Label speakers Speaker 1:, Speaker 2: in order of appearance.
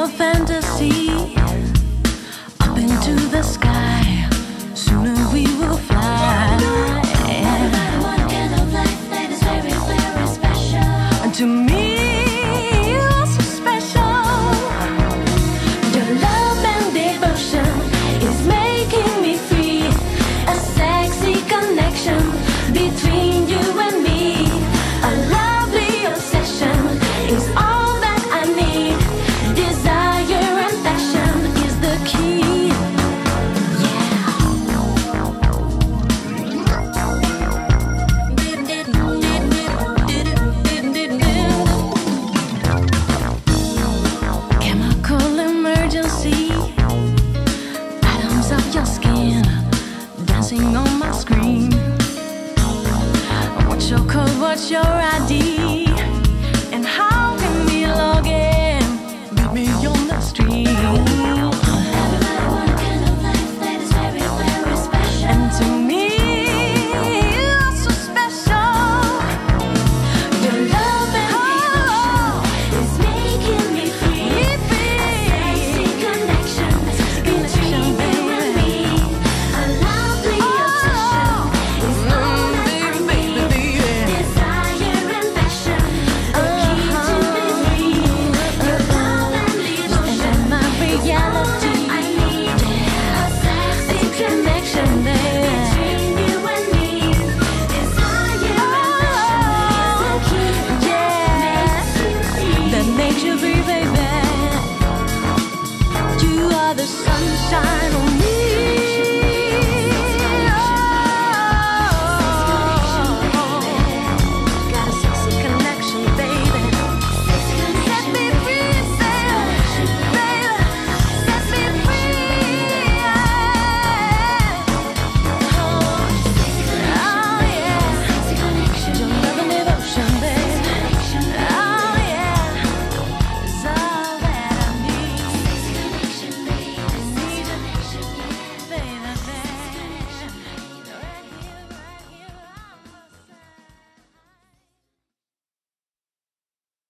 Speaker 1: a fantasy up into the sky. Sooner we will fly. Everybody want a kind of life that is very, very special. And to me, you're so special. Your love and devotion is making me free. A sexy connection between you and me. A lovely obsession is all that I need. Desire and passion is the key. Chemical emergency. Atoms of your skin dancing on my screen. What's your code? What's your ID? And how can we log in? Meet me on the street. Everybody want a kind of life that is very, very special. And to me, you're so special. Your love and devotion is making me free. A sexy connection between you and me. A lovely obsession is all that I need. Desire and passion, the key to be free. Your love and devotion is all that I need. A sexy connection between you and me. Desire and passion is the key that makes you free.